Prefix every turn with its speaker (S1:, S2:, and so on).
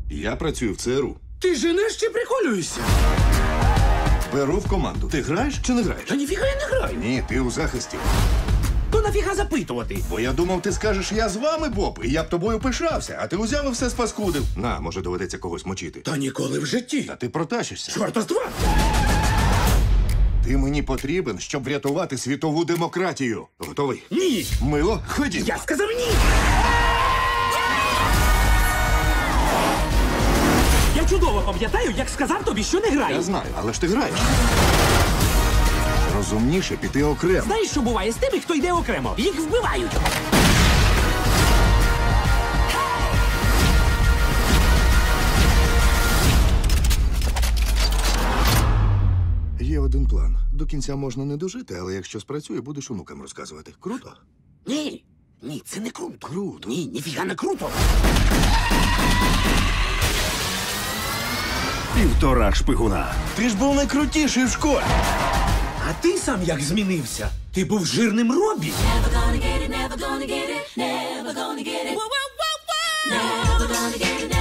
S1: Я працюю в ЦРУ.
S2: Ти женеш чи приколюєшся?
S1: Беру в команду. Ти граєш чи не граєш?
S2: Та ніфіга я не граю.
S1: Ні, ти у захисті.
S2: То нафіга запитувати?
S1: Бо я думав, ти скажеш, я з вами, Боб, і я б тобою пишався, а ти узяв і все спаскудив. На, може, доведеться когось мочити.
S2: Та ніколи в житті.
S1: Та ти протащишся.
S2: Чорта з два!
S1: Ти мені потрібен, щоб врятувати світову демократію. Готовий?
S2: Ні!
S1: Мило, ходім.
S2: Я сказав ні! Я чудово пам'ятаю, як сказав тобі, що не граю.
S1: Я знаю, але ж ти граєш. Розумніше піти окремо.
S2: Знаєш, що буває з тими, хто йде окремо? Їх вбивають.
S1: Є один план. До кінця можна не дожити, але якщо спрацює, будеш онукам розказувати. Круто?
S2: Ні, ні, це не круто.
S1: Круто.
S2: Ні, ніфіга не круто.
S3: 1,5 шпигуна.
S1: Ти ж був найкрутіший в школі.
S2: А ти сам як змінився? Ти був жирним Робі.
S4: Never gonna get it, never gonna get it, never gonna get it. Whoa, whoa, whoa, whoa! Never gonna get it,